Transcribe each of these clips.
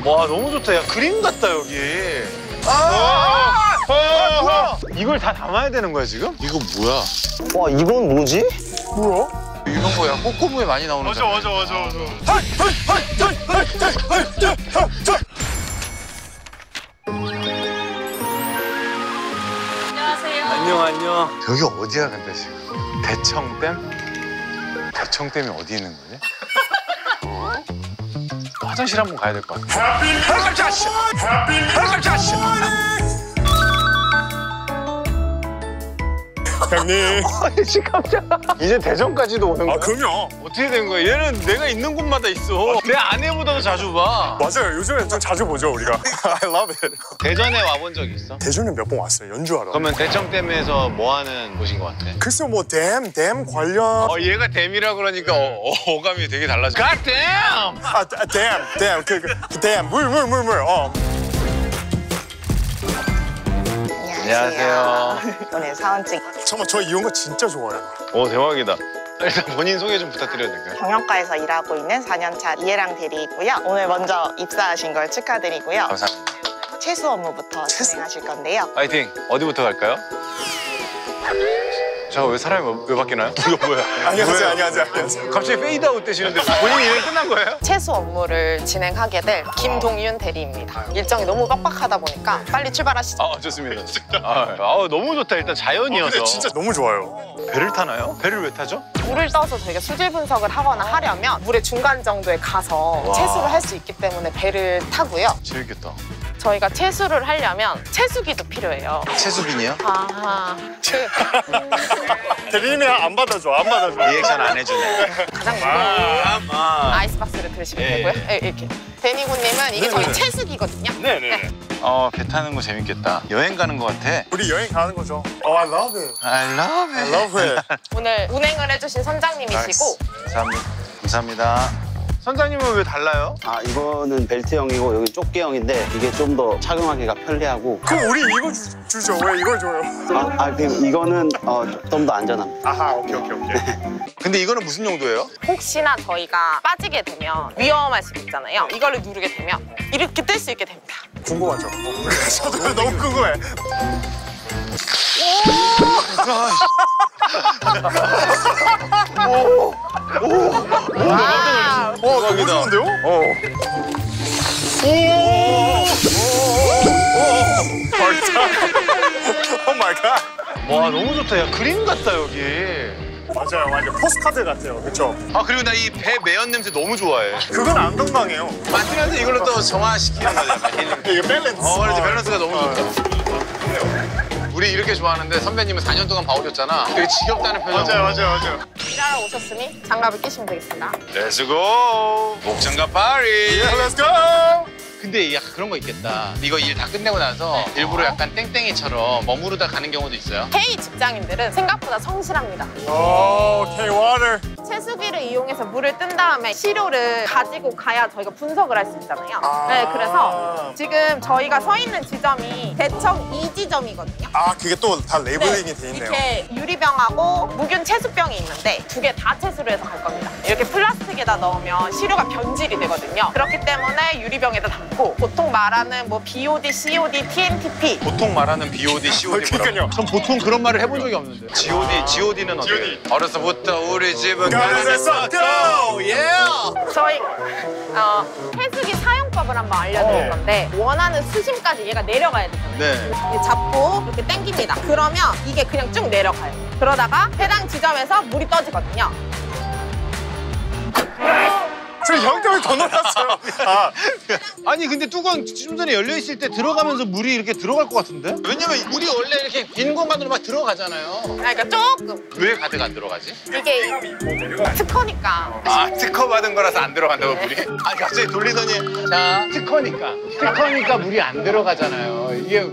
와 너무 좋다. 야 그림 같다 여기. 뭐야? 이걸 다 담아야 되는 거야 지금? 이거 뭐야? 와 이건 뭐지? 뭐야? 이런 거야 꼬꼬무에 많이 나오는 거. 맞아. 안녕. 여기 어디야 근데 지금? 대청댐? 대청댐이 어디 있는 거지? 화장실 한번 가야 될 것 같아. 형님. 아이씨 깜짝아. 이제 대전까지도 오는 거야? 그럼요. 어떻게 된 거야? 얘는 내가 있는 곳마다 있어. 내 아내보다도 자주 봐. 맞아요. 요즘에 좀 자주 보죠 우리가. I love it. 대전에 와본 적 있어? 대전에 몇 번 왔어요. 연주하러. 그러면 대청댐에서 뭐 하는 곳인 것 같아? 글쎄 뭐 댐 관련. 얘가 댐이라 그러니까 어감이 되게 달라져. God damn! 댐. 댐. 물. 안녕하세요. 오늘 사원증 잠깐만 저 이런 거 진짜 좋아해요. 오 대박이다. 일단 본인 소개 좀 부탁드려도 될까요? 경영과에서 일하고 있는 4년차 이해랑 대리이고요. 오늘 먼저 입사하신 걸 축하드리고요. 감사합니다. 채수 업무부터 진행하실 건데요. 파이팅! 어디부터 갈까요? 잠깐 왜 사람이 왜 바뀌나요? 이거 뭐야? 안녕하세요. 갑자기 페이드아웃 되시는데 본인 일은 끝난 거예요? 채수 업무를 진행하게 될 김동윤 대리입니다. 일정이 너무 빡빡하다 보니까 빨리 출발하시죠. 좋습니다. 너무 좋다. 일단 자연이어서. 근데 진짜 너무 좋아요. 배를 타나요? 배를 왜 타죠? 물을 떠서 저희가 수질 분석을 하거나 하려면 물의 중간 정도에 가서 채수를 할 수 있기 때문에 배를 타고요. 재밌겠다. 저희가 채수를 하려면 채수기도 필요해요. 채수빈이요? 대리님이 안 받아줘. 리액션 안 해주네. 가장 무거운 아이스박스를 들으시면 되고요. 네, 이렇게. 데니고님은 이게 저희 채수기거든요. 네네. 배 타는 거 재밌겠다. 여행 가는 거 같아. 우리 여행 가는 거죠. I love it. I love it. 오늘 운행을 해주신 선장님이시고 감사합니다. 선장님은 왜 달라요? 이거는 벨트형이고 여기 좁게형인데 이게 좀 더 착용하기가 편리하고. 그럼 우리 이거 주죠. 왜 이걸 줘요? 이거는 좀 더 안전합니다. 아하, 오케이. 근데 이거는 무슨 용도예요? 혹시나 저희가 빠지게 되면 위험할 수도 있잖아요. 이걸로 누르게 되면 이렇게 뜰 수 있게 됩니다. 궁금하죠? 저도 너무 궁금해. 너무 좋은데요? 오 마이 갓. 와 너무 좋다. 야 그림 같다 여기. 맞아요. 포스카드 같아요. 그렇죠? 그리고 나 이 배 매연 냄새 너무 좋아해. 그건 안 건강해요. 만들면서 이걸로 또 정화시키는 거잖아. 이게 밸런스. 그렇지. 밸런스가 너무 좋다. 우리 이렇게 좋아하는데 선배님은 4년 동안 봐오셨잖아. 되게 지겹다는 표정. 맞아요. 일하러 오셨으니 장갑을 끼시면 되겠습니다. 렛츠고! 목장갑 파리! Let's go! 근데 약간 그런 거 있겠다. 이거 일 다 끝내고 나서 일부러 약간 땡땡이처럼 머무르다 가는 경우도 있어요. K 직장인들은 생각보다 성실합니다. K-Water. 채수기를 이용해서 물을 뜬 다음에 시료를 가지고 가야 저희가 분석을 할 수 있잖아요. 네, 그래서 지금 저희가 서 있는 지점이 대청 2지점이거든요. 그게 또 다 레이블링이 돼 있네요. 이렇게 유리병하고 무균 채수병이 있는데 두 개 다 채수를 해서 갈 겁니다. 이렇게 플라스틱에다 넣으면 시료가 변질이 되거든요. 그렇기 때문에 유리병에다 담고 보통 말하는 뭐 BOD, COD, TNTP 보통 말하는 BOD, COD 뭐라고? 전 보통 그런 말을 해본 적이 없는데. GOD는 어때요? 어려서부터 우리 집은 가난했어. 저희 채수기 사용법을 한번 알려드릴 건데 원하는 수심까지 얘가 내려가야 되잖아요. 네. 이렇게 잡고 이렇게 당깁니다. 그러면 이게 그냥 쭉 내려가요. 그러다가 해당 지점에서 물이 떠지거든요. 저 형님이 더 놀랐어요. 아니 근데 뚜껑 좀 전에 열려있을 때 들어가면서 물이 이렇게 들어갈 것 같은데? 왜냐면 물이 원래 이렇게 빈 공간으로 막 들어가잖아요. 그러니까 조금. 왜 가득 안 들어가지? 이게 특허니까. 특허 받은 거라서 안 들어간다고 물이? 아니 갑자기 돌리더니 자 특허니까 물이 안 들어가잖아요. 이게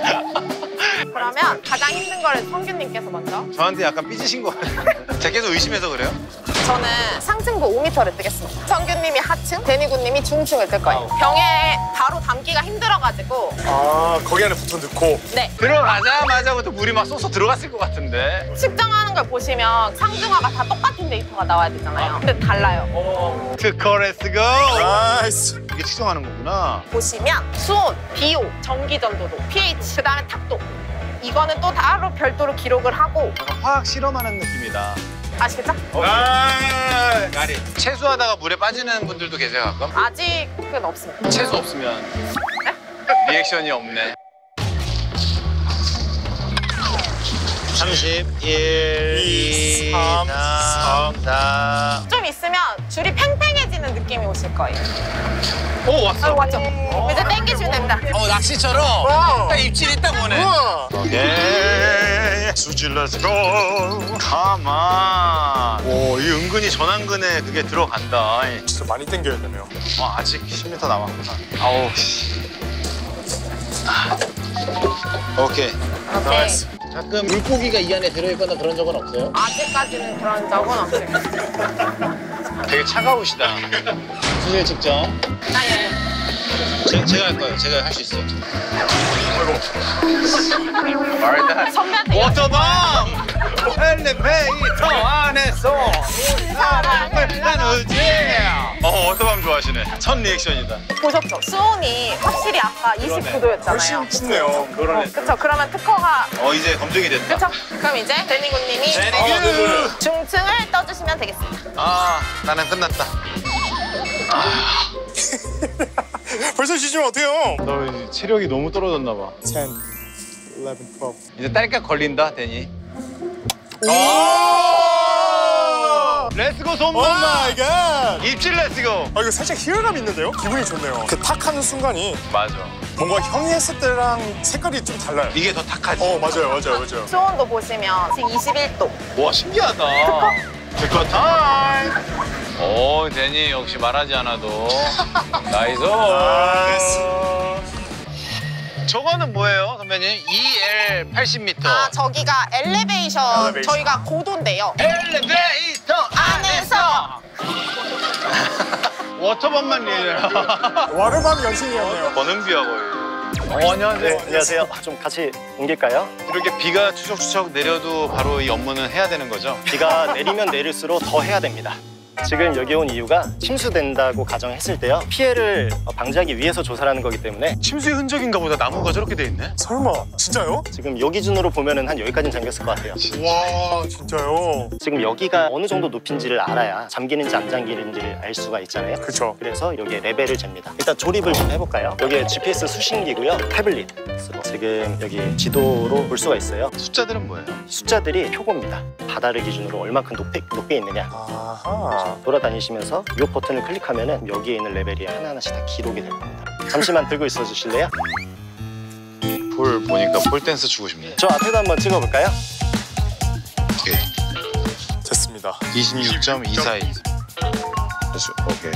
그러면 가장 힘든 거를 성균님께서 먼저. 저한테 약간 삐지신 것 같아요. 제가 계속 의심해서 그래요? 저는 상층부 5m를 뜨겠습니다. 성균님이 하층, 데니구님이 중층을 뜰 거예요. 병에 바로 담기가 힘들어가지고. 거기 안에 붙어 넣고. 네. 들어가자마자부터 물이 막 쏟아 들어갔을 것 같은데. 측정하는 하는 걸 보시면 상중하가 다 똑같은 데이터가 나와야 되잖아요. 근데 달라요. 특허 렛츠고. 나이스. 이게 측정하는 거구나. 보시면 수온, BO, 전기 전도도, pH, 그다음에 탁도. 이거는 또 따로 별도로 기록을 하고. 약간 화학 실험하는 느낌이다. 아시겠죠? 가리. 채수하다가 물에 빠지는 분들도 계세요 가끔? 아직은 없습니다. 채수 없으면 리액션이 없네. 31, 2, 3, 4. 좀 있으면 줄이 팽팽해지는 느낌이 오실 거예요. 오 왔어. 맞죠? 이제 당기시면 됩니다. 낚시처럼 와. 딱 입질이 딱 오네. 우와. 오케이. 수질 렛츠고. 가만. 오, 이 은근히 전완근에 그게 들어간다. 진짜 많이 당겨야 되네요. 아직 10m 남았구나. 아우 씨. 오케이. 나이스. 가끔 물고기가 이 안에 들어있거나 그런 적은 없어요? 아직까지는 그런 적은 없습니다. 되게 차가우시다. 수질 측정. 아니, 제가 할 거예요. 제가 할 수 있어요. 선배한테 워터밤! 엘리베이터 안에서 사랑을 나누지! 워터밤 좋아하시네. 첫 리액션이다. 보셨죠? 수온이 확실히 아까 29도였잖아요. 훨씬 춥네요. 그쵸? 그러면 특허가 이제 검증이 됐다. 그쵸? 그럼 이제 데니군님이 제니규! 중층을 떠주시면 되겠습니다. 나는 끝났다. 벌써 쉬시면 어떡해요? 너 체력이 너무 떨어졌나 봐. 10, 11, 12. 이제 딸깍 걸린다, 데니. 렛츠고 오 손목마! 마이 갓! 입질 렛츠고! 이거 살짝 희열감 있는데요? 기분이 좋네요. 그 탁하는 순간이 맞아. 뭔가 형이 했을 때랑 색깔이 좀 달라요. 이게 더 탁하지. 맞아요. 수온도 보시면 지금 21도. 와, 신기하다. 특허 타임! 오, 데니 역시 말하지 않아도. 나이스. 저거는 뭐예요, 선배님? EL 80m. 저기가 엘리베이션. 엘리베이션. 저희가 고도인데요. 엘리베이터 안에서 워터밤만 리해라. 와르밤 여신이었네요. 버는비야 거의. 안녕하세요. 네, 안녕하세요. 좀 같이 옮길까요? 이렇게 비가 추적추적 내려도 바로 이 업무는 해야 되는 거죠? 비가 내리면 내릴수록 더 해야 됩니다. 지금 여기 온 이유가 침수된다고 가정했을 때요. 피해를 방지하기 위해서 조사를 하는 거기 때문에 침수의 흔적인가 보다. 나무가 저렇게 돼 있네. 설마 진짜요? 지금 요 기준으로 보면은 한 여기까지는 잠겼을 것 같아요. 와 진짜요? 지금 여기가 어느 정도 높인지를 알아야 잠기는지 안 잠기는지를 알 수가 있잖아요. 그쵸. 그래서 여기에 레벨을 잽니다. 일단 조립을 좀 해볼까요? 여기에 GPS 수신기고요. 태블릿으로 지금 여기 지도로 볼 수가 있어요. 숫자들은 뭐예요? 숫자들이 표고입니다. 바다를 기준으로 얼마큼 높게 있느냐. 아하. 돌아다니시면서 이 버튼을 클릭하면은 여기에 있는 레벨이 하나하나씩 다 기록이 될 겁니다. 잠시만 들고 있어 주실래요? 볼 보니까 폴댄스 추고 싶네. 저 앞에도 한번 찍어볼까요? 오케이. 됐습니다. 26.242. 오케이.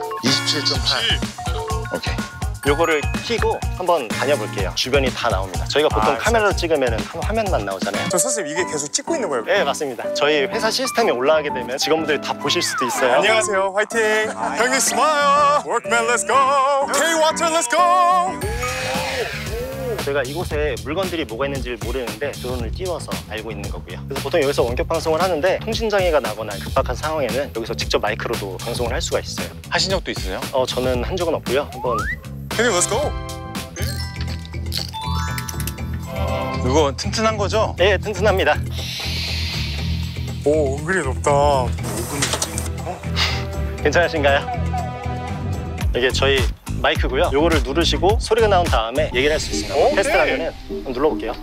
27.8. 오케이. 요거를 켜고 한번 다녀볼게요. 주변이 다 나옵니다. 저희가 보통 카메라로 찍으면 한 화면만 나오잖아요. 저 선생님 이게 계속 찍고 있는 거예요? 네, 맞습니다. 저희 회사 시스템에 올라가게 되면 직원분들이 다 보실 수도 있어요. 안녕하세요. 화이팅. 형님 스마일. Workman let's go. K-Water let's go. 저희가 이곳에 물건들이 뭐가 있는지를 모르는데 드론을 띄워서 알고 있는 거고요. 그래서 보통 여기서 원격 방송을 하는데 통신장애가 나거나 급박한 상황에는 여기서 직접 마이크로도 방송을 할 수가 있어요. 하신 적도 있으세요? 저는 한 적은 없고요. 한번 형님 let's go. 이거 튼튼한 거죠? 네, 튼튼합니다. 오 은근히 높다. 괜찮으신가요? 이게 저희 마이크고요. 요거를 누르시고 소리가 나온 다음에 얘기를 할 수 있습니다. 오케이. 테스트를 하면은 한번 눌러볼게요.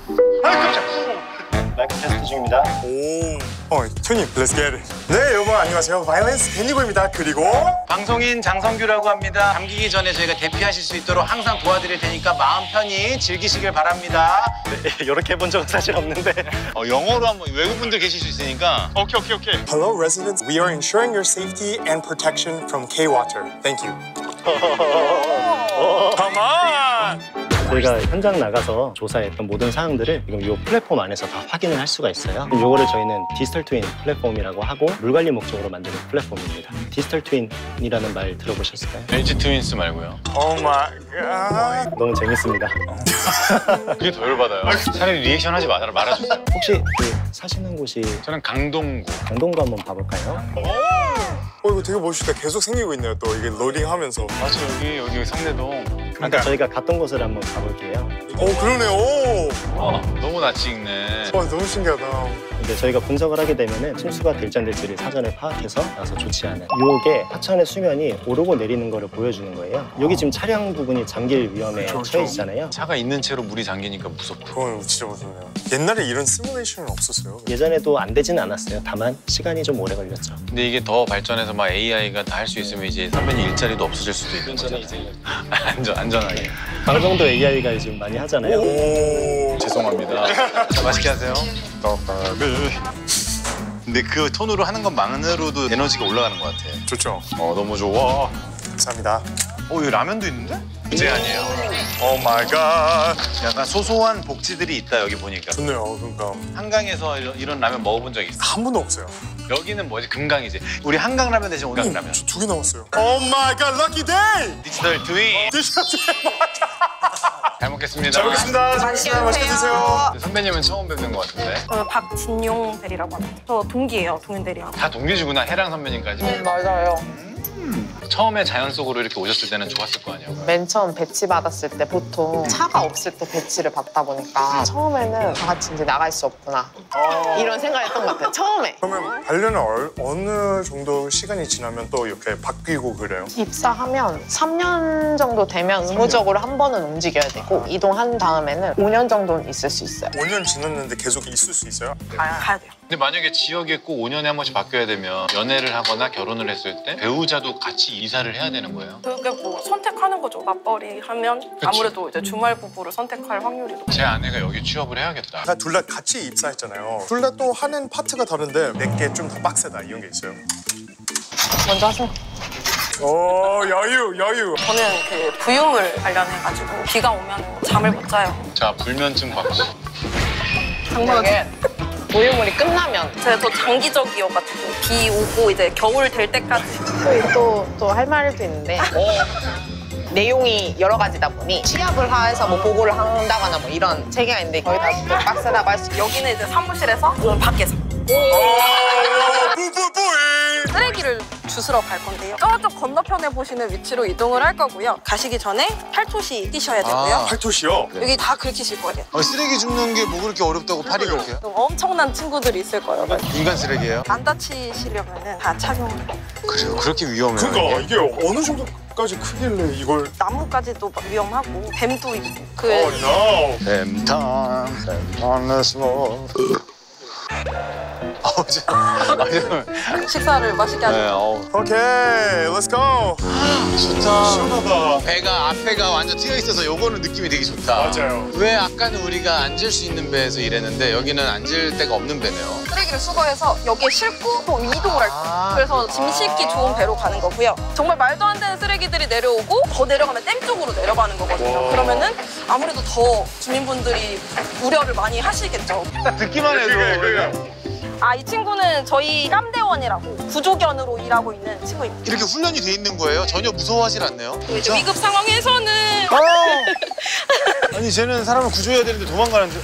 마이크 테스트 중입니다. 오. 형님 let's get it. 네 여러분 안녕하세요. 바이올린스 데니고입니다. 그리고 방송인 장성규라고 합니다. 잠기기 전에 저희가 대피하실 수 있도록 항상 도와드릴 테니까 마음 편히 즐기시길 바랍니다. 네, 이렇게 해본 적은 사실 없는데 영어로 한번 외국분들 계실 수 있으니까. 오케이. Hello residents. We are ensuring your safety and protection from K-Water. Thank you. Come on. 저희가 현장 나가서 조사했던 모든 사항들을 지금 이 플랫폼 안에서 다 확인을 할 수가 있어요. 이거를 저희는 디지털 트윈 플랫폼이라고 하고 물 관리 목적으로 만드는 플랫폼입니다. 디지털 트윈이라는 말 들어보셨을까요? LG 트윈스 말고요. 오 마이 갓. 너무 재밌습니다. 그게 더 열받아요. 차라리 리액션 하지 말아주세요. 혹시 그 사시는 곳이 저는 강동구. 강동구 한번 봐볼까요? 이거 되게 멋있다. 계속 생기고 있네요. 또 이게 로딩하면서. 맞아, 여기 성내동. 아까 저희가 갔던 곳을 한번 가볼게요. 그러네요. 오. 너무 낯이 익네. 너무 신기하다. 근데 저희가 분석을 하게 되면은 침수가 될지 안 될지를 사전에 파악해서 나서 조치하는. 요게 하천의 수면이 오르고 내리는 거를 보여주는 거예요. 여기 지금 차량 부분이 잠길 위험에 그쵸. 처해 있잖아요. 차가 있는 채로 물이 잠기니까 무섭다. 그건 진짜 무섭네요. 옛날에 이런 시뮬레이션은 없었어요. 예전에도 안 되진 않았어요. 다만 시간이 좀 오래 걸렸죠. 근데 이게 더 발전해서 막 AI가 다 할 수 있으면 이제 선배님 일자리도 없어질 수도 있는 거잖아요. 안전하게. 방송도 AI가 지금 많이 하잖아요. 오. 죄송합니다. 자, 맛있게 하세요. 근데 그 톤으로 하는 것만으로도 에너지가 올라가는 것 같아. 좋죠. 너무 좋아. 감사합니다. 여기 라면도 있는데? 문제 아니에요. 오 마이 갓. 약간 소소한 복지들이 있다 여기 보니까. 좋네요. 그러니까 한강에서 이런 라면 먹어본 적 있어? 한 번도 없어요. 여기는 뭐지? 금강이지. 우리 한강 라면 대신 온강 라면. 두 개 남았어요. 오 마이 갓, 럭키 데이. 디지털 트윈. 디저트. 잘 먹겠습니다. 잘 먹겠습니다. 맛있게 드세요. 선배님은 처음 뵙는 것 같은데. 저는 박진용 대리라고 합니다. 저 동기예요, 동현 대리랑. 다 동기주구나, 해랑 선배님까지. 맞아요. 처음에 자연 속으로 이렇게 오셨을 때는 좋았을 거 아니에요? 맨 처음 배치 받았을 때 보통 차가 없을 때 배치를 받다 보니까 처음에는 다 같이 이제 나갈 수 없구나 이런 생각했던 것 같아요. 처음에 그러면 반려는 어느 정도 시간이 지나면 또 이렇게 바뀌고 그래요? 입사하면 3년 정도 되면 의무적으로 한 번은 움직여야 되고 이동한 다음에는 5년 정도는 있을 수 있어요. 5년 지났는데 계속 있을 수 있어요? 가야 돼요. 근데 만약에 지역에 꼭 5년에 한 번씩 바뀌어야 되면 연애를 하거나 결혼을 했을 때 배우자도 같이 이사를 해야 되는 거예요? 그게 뭐 선택하는 거죠. 맞벌이 하면 아무래도 이제 주말 부부를 선택할 확률이 높아요. 제 아내가 여기 취업을 해야겠다. 둘 다 같이 입사했잖아요. 둘 다 또 하는 파트가 다른데 내게 좀 더 빡세다 이런 게 있어요. 먼저 하세요. 오 여유. 저는 그 부유물 관련해가지고 비가 오면 잠을 못 자요. 자, 불면증 박씨. 이게 모유물이 끝나면 제가 더 장기적이어가지고 비 오고 이제 겨울 될 때까지. 또 할 말도 있는데 내용이 여러 가지다 보니 취합을 해서 뭐 보고를 한다거나 뭐 이런 체계가 있는데 거의 다 또 빡세다고 할 수 있어요. 여기는 이제 사무실에서, 오늘 밖에서. 뿌뿌뿌이. 쓰레기를 주스러 갈 건데요. 저쪽 건너편에 보시는 위치로 이동을 할 거고요. 가시기 전에 팔토시 뛰셔야 되고요. 팔토시요? 여기 다 긁히실 거예요. 쓰레기 줍는 게 뭐 그렇게 어렵다고 팔이 그렇게요? 엄청난 친구들이 있을 거예요. 인간 쓰레기예요? 안 다치시려면 다 착용을. 그래요? 그렇게 위험해요? 그러니까 이게 어느 정도까지 크길래 이걸 나무까지도 위험하고 뱀도 있고. no. 뱀탕 let's 식사를 맛있게 하세요. 오케이, let's go. 좋다. 시원하다. 배가 앞에가 완전 트여 있어서 요거는 느낌이 되게 좋다. 맞아요. 왜 아까는 우리가 앉을 수 있는 배에서 일했는데 여기는 앉을 데가 없는 배네요. 쓰레기를 수거해서 여기에 싣고 또 이동을 할 거예요. 그래서 짐 싣기 좋은 배로 가는 거고요. 정말 말도 안 되는 쓰레기들이 내려오고 더 내려가면 댐 쪽으로 내려가는 거거든요. 그러면은 아무래도 더 주민분들이 우려를 많이 하시겠죠. 딱 듣기만 해도 이 친구는 저희 깜대원이라고 구조견으로 일하고 있는 친구입니다. 이렇게 훈련이 돼 있는 거예요? 전혀 무서워하질 않네요? 또 이제 위급 상황에서는 아니 쟤는 사람을 구조해야 되는데 도망가는데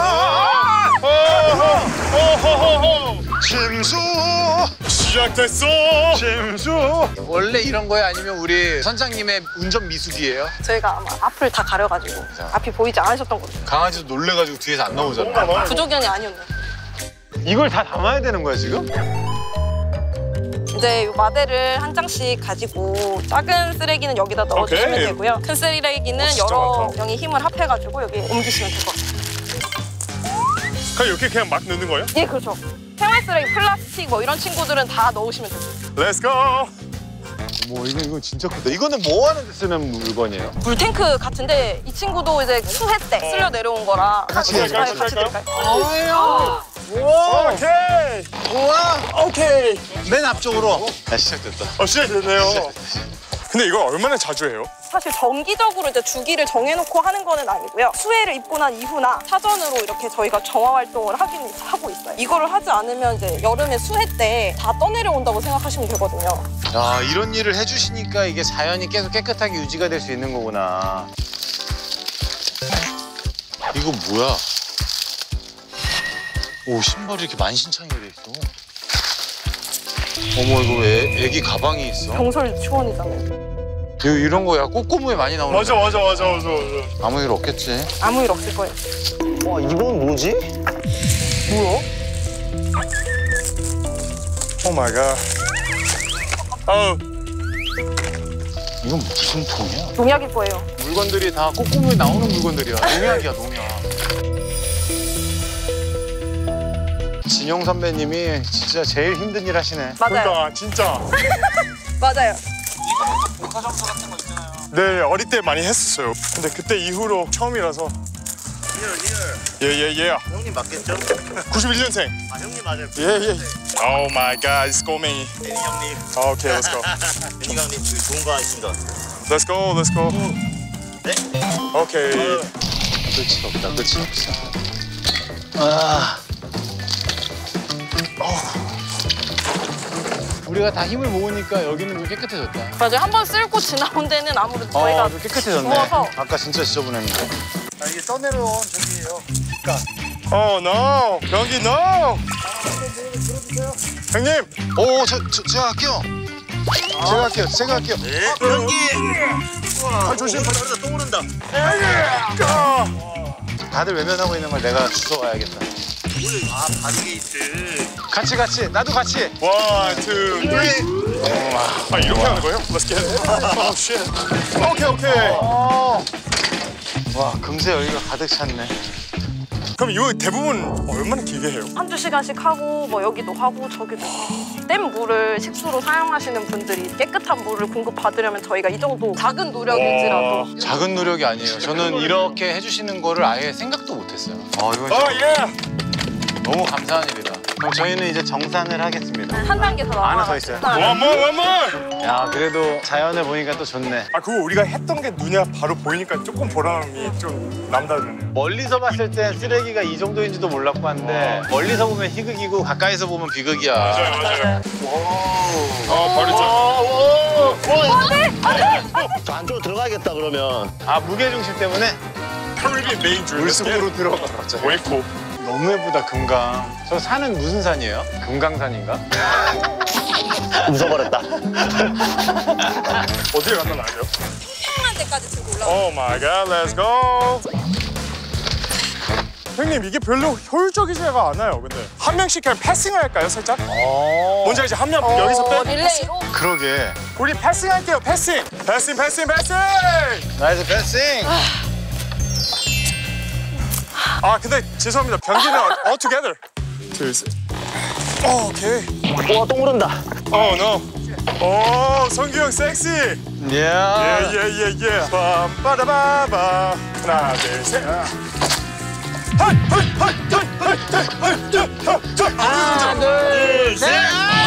침수 시작됐어. 침수 원래 이런 거예요? 아니면 우리 선장님의 운전 미숙이에요? 저희가 아마 앞을 다 가려가지고 앞이 보이지 않으셨던 거죠. 강아지도 놀래가지고 뒤에서 안 나오잖아. 구조견이 아니었네. 이걸 다 담아야 되는 거야 지금? 이제 이 마대를 한 장씩 가지고 작은 쓰레기는 여기다 넣어주시면 오케이. 되고요. 큰 쓰레기는 진짜 여러 많다. 명이 힘을 합해가지고 여기 옮기시면 될 것 같아요. 그냥 이렇게 그냥 막 넣는 거예요? 예, 그렇죠. 생활 쓰레기, 플라스틱 뭐 이런 친구들은 다 넣으시면 돼요. Let's go. 뭐 이거 진짜 크다. 이거는 뭐 하는 데 쓰는 물건이에요? 물탱크 같은데 이 친구도 이제 수해 때 쓸려 내려온 거라 같이 드릴까요? 우와! 오케이. 우와! 오케이. 맨 앞쪽으로. 시작됐다. 시작됐네요. 근데 이거 얼마나 자주 해요? 사실 정기적으로 이제 주기를 정해놓고 하는 거는 아니고요. 수혜를 입고 난 이후나 사전으로 이렇게 저희가 정화 활동을 하고 있어요. 이거를 하지 않으면 이제 여름에 수혜 때 다 떠내려온다고 생각하시면 되거든요. 야, 이런 일을 해주시니까 이게 자연이 계속 깨끗하게 유지가 될 수 있는 거구나. 이거 뭐야? 오, 신발이 이렇게 만신창이가 돼 있어. 어머, 이거 왜 애기 가방이 있어? 병설 유치원이잖아요. 이런 거야 꼬꼬무에 많이 나오는 맞아, 거야. 맞아, 맞아, 맞아. 아무 일 없겠지. 아무 일 없을 거예요. 와, 이건 뭐지? 뭐야? 오 마이 갓. 이건 무슨 통이야? 농약일 거예요. 물건들이 다 꼬꼬무에 나오는 물건들이야. 농약이야, 농약. 진영 선배님이 진짜 제일 힘든 일 하시네. 맞아요. 그러니까 진짜. 맞아요. 네, 어릴 때 많이 했었어요. 근데 그때 이후로 처음이라서. 예. 형님 맞겠죠? 91년생. 아 형님 맞아요. 예. 오 마이 갓, it's 꼬맹이. 데니 형님. 오케이, let's go. 데니 형님 좋은 거 하십니다. Let's go. 네? 오케이. 끝이 없다, 끝이 없어. 아. 우리가 다 힘을 모으니까 여기는 좀 깨끗해졌다. 맞아요. 한 번 쓸고 지나온 데는 아무래도 저희가 좀 깨끗해졌네. 주워서 아까 진짜 지저분했는데. 이게 떠내려온 저기예요. Oh no, 변기 no. 형님. 오, 제가 할게요. 제가 할게요. 네. 변기. 아, 조심. 오른다 또 오른다. 다들 외면하고 있는 걸 내가 주워와야겠다. 아 바디게이트. 같이. 나도 같이. 1, 2, 3. 아, 이렇게 하는 거예요? Let's get it. Oh shit. 오케이. 와, 금세 여기가 가득 찼네. 그럼 이거 대부분 얼마나 길게 해요? 한두 시간씩 하고 뭐 여기도 하고 저기도 하고 뗏 물을 식수로 사용하시는 분들이 깨끗한 물을 공급받으려면 저희가 이 정도 작은 노력일지라도 작은 노력이 아니에요. 저는 이렇게 해주시는 거를 아예 생각도 못했어요. 이건 예. 너무 감사한 일이다. 그럼 저희는 이제 정산을 하겠습니다. 한 단계 더 안에 나아가요. 서 있어요. One more. 야, 그래도 자연을 보니까 또 좋네. 아, 그거 우리가 했던 게 눈에 바로 보이니까 조금 보람이 좀 남다르네요. 멀리서 봤을 땐 쓰레기가 이 정도인지도 몰랐고 한데 멀리서 보면 희극이고 가까이서 보면 비극이야. 맞아요. 버리자. 저 안쪽으로 들어가야겠다 그러면. 아, 무게중심 때문에 Caribbean Main 물속으로 들어가. 갑자기. 웨이코. 너무 예쁘다, 금강. 저 산은 무슨 산이에요? 금강산인가? 웃어버렸다. 어디에 갔나 나요? 한 데까지 들고 올라가. Oh my god, let's go. 형님, 이게 별로 효율적이지가 않아요. 근데 한 명씩 그냥 패싱을 할까요, 살짝? 뭔지 알지? 한 명 여기서 빼. 릴레이로 그러게. 우리 패싱할게요, 패싱. 패싱. 나이스 패싱! 아, 근데 죄송합니다. 변기는 all together. 둘, 셋. 오케이. 와 또 오른다. Oh no. 오, 성규 형 섹시. 야. 예. 빰빠라바바. 하나, 둘, 셋. 하나, 둘, 셋.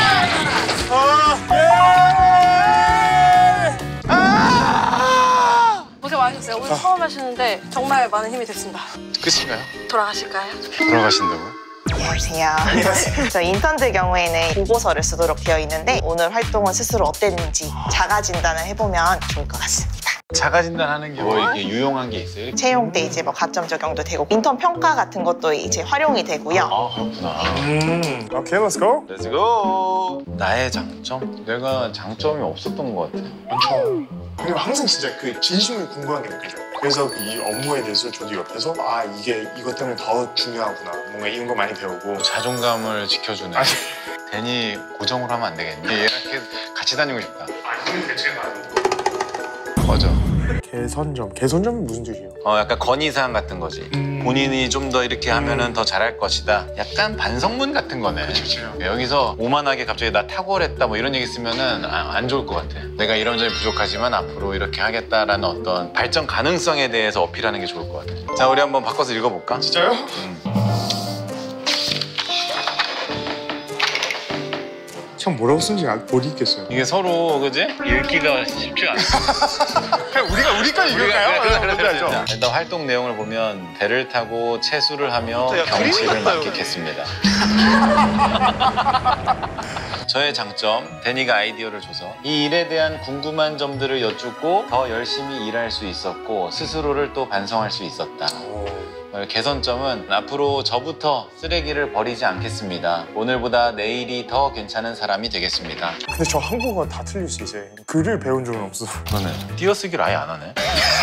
고생 많으셨어요. 오늘 처음 하시는데 정말 많은 힘이 됐습니다. 끝인가요? 돌아가실까요? 돌아가신다고요? 안녕하세요. 저 인턴들 경우에는 보고서를 쓰도록 되어 있는데 오늘 활동은 스스로 어땠는지 자가 진단을 해보면 좋을 것 같습니다. 자가 진단하는 게 뭐 이렇게 유용한 게 있어요? 채용 때 이제 뭐 가점 적용도 되고 인턴 평가 같은 것도 이제 활용이 되고요. 아, 그렇구나. 오케이, let's go. Let's go. 나의 장점? 내가 장점이 없었던 것 같아. 그리고 항상 진짜 그 진심으로 궁금한 게 느껴져요. 그래서 이 업무에 대해서 저도 옆에서 이게 이것 때문에 더 중요하구나. 뭔가 이런 거 많이 배우고. 자존감을 지켜주네. 괜히 고정을 하면 안 되겠니? 얘랑 계속 같이 다니고 싶다. 그게 대체가 맞아. 개선점은 무슨 뜻이에요? 약간 건의사항 같은 거지. 본인이 좀 더 이렇게 하면은 더 잘할 것이다. 약간 반성문 같은 거네. 그렇죠. 여기서 오만하게 갑자기 나 탁월했다 뭐 이런 얘기 쓰면은 안 좋을 것 같아. 내가 이런 점이 부족하지만 앞으로 이렇게 하겠다라는 어떤 발전 가능성에 대해서 어필하는 게 좋을 것 같아. 자, 우리 한번 바꿔서 읽어볼까? 진짜요? 참 뭐라고 쓰는지 못 읽겠어요. 이게 서로 그지? 읽기가 쉽지가 않아. 그냥 우리까지 읽을까요? 그래. 일단 활동 내용을 보면 배를 타고 채수를 하며 경치를 만끽했습니다. 저의 장점, 데니가 아이디어를 줘서 이 일에 대한 궁금한 점들을 여쭙고 더 열심히 일할 수 있었고 스스로를 또 반성할 수 있었다. 개선점은 앞으로 저부터 쓰레기를 버리지 않겠습니다. 오늘보다 내일이 더 괜찮은 사람이 되겠습니다. 근데 저 한국어 다 틀릴 수 있어요. 글을 배운 적은 없어. 그러네. 띄어쓰기를 아예 안 하네.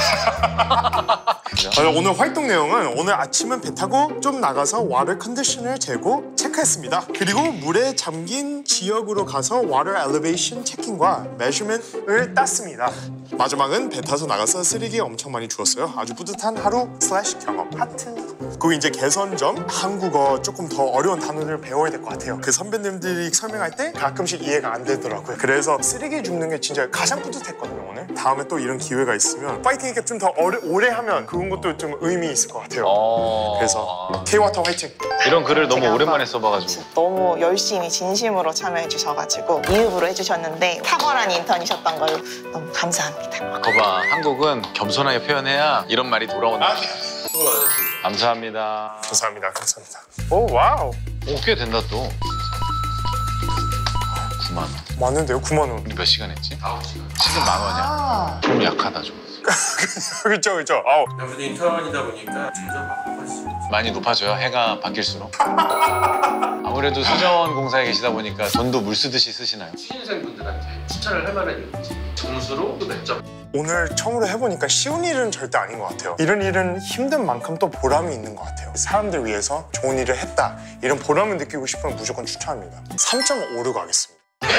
오늘 활동 내용은 오늘 아침은 배 타고 좀 나가서 water condition을 재고 체크했습니다. 그리고 물에 잠긴 지역으로 가서 water elevation 체킹과 measurement을 땄습니다. 마지막은 배 타서 나가서 쓰레기 엄청 많이 주웠어요. 아주 뿌듯한 하루 / 경험. 하트. 그리고 이제 개선점, 한국어 조금 더 어려운 단어를 배워야 될 것 같아요. 그 선배님들이 설명할 때 가끔씩 이해가 안 되더라고요. 그래서 쓰레기 줍는 게 진짜 가장 뿌듯했거든요, 오늘. 다음에 또 이런 기회가 있으면 파이팅 있게 좀 더 오래 하면 그런 것도 좀 의미 있을 것 같아요. 그래서 K-워터 화이팅! 이런 글을 너무 제가 오랜만에 한번 써봐가지고. 너무 열심히 진심으로 참여해 주셔가지고 이읍으로 해주셨는데 탁월한 인턴이셨던 걸 너무 감사합니다. 거봐, 한국은 겸손하게 표현해야 이런 말이 돌아온다. 감사합니다. 감사합니다. 오, 와우! 오, 꽤 된다 또. 9만 원. 맞는데요? 9만 원. 우리 몇 시간 했지? 9시간. 지금 10,000원이야. 좀 약하다 좀. 그렇죠. 아우. 아무래도 인턴이다 보니까 점점 바빠지죠. 많이 높아져요, 해가 바뀔수록. 아무래도 수자원 공사에 계시다 보니까 돈도 물 쓰듯이 쓰시나요? 신입생분들한테 추천을 할 만한 일인지 점수로 또 몇 점? 오늘 처음으로 해보니까 쉬운 일은 절대 아닌 것 같아요. 이런 일은 힘든 만큼 또 보람이 있는 것 같아요. 사람들 위해서 좋은 일을 했다. 이런 보람을 느끼고 싶으면 무조건 추천합니다. 3.5로 가겠습니다.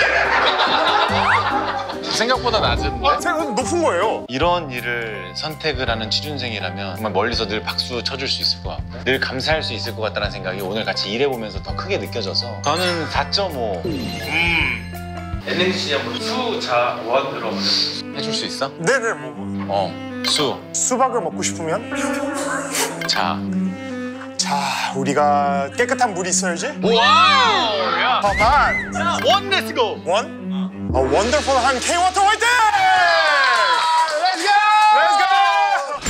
생각보다 낮은데? 생각보다 높은 거예요. 이런 일을 선택을 하는 취준생이라면 정말 멀리서 늘 박수 쳐줄 수 있을 것 같고 늘 감사할 수 있을 것 같다는 생각이 오늘 같이 일해보면서 더 크게 느껴져서 저는 4.5 NNC 한번 수자원 들어보면 해줄 수 있어? 네네. 수박을 먹고 싶으면 자. 자, 우리가 깨끗한 물이 있어야지. 와우! 야! 만 원 렛츠고! 원? 원더풀한 K-워터 화이팅! Let's go!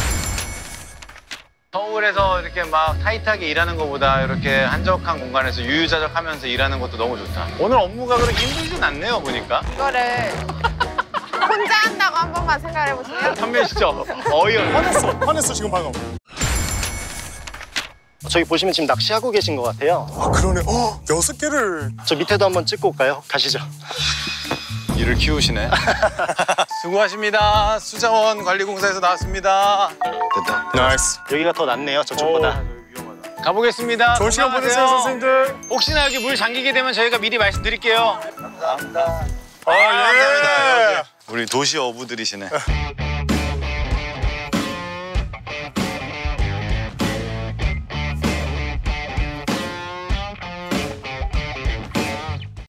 서울에서 이렇게 막 타이트하게 일하는 것보다 이렇게 한적한 공간에서 유유자적하면서 일하는 것도 너무 좋다. 오늘 업무가 그렇게 힘들진 않네요, 보니까. 이거를 혼자 한다고 한 번만 생각해보세요. 선배시죠? 어이없네. 화냈어 지금 방금. 저기 보시면 지금 낚시하고 계신 것 같아요. 아 그러네. 6개를. 저 밑에도 한번 찍고 올까요? 가시죠. 일을 키우시네. 수고하십니다. 수자원 관리공사에서 나왔습니다. 됐다. 나이스. 여기가 더 낫네요, 저쪽보다. 가보겠습니다. 좋은 시간 건강하세요. 보내세요, 선생님들. 혹시나 여기 물 잠기게 되면 저희가 미리 말씀드릴게요. 예. 감사합니다. 우리 도시 어부들이시네.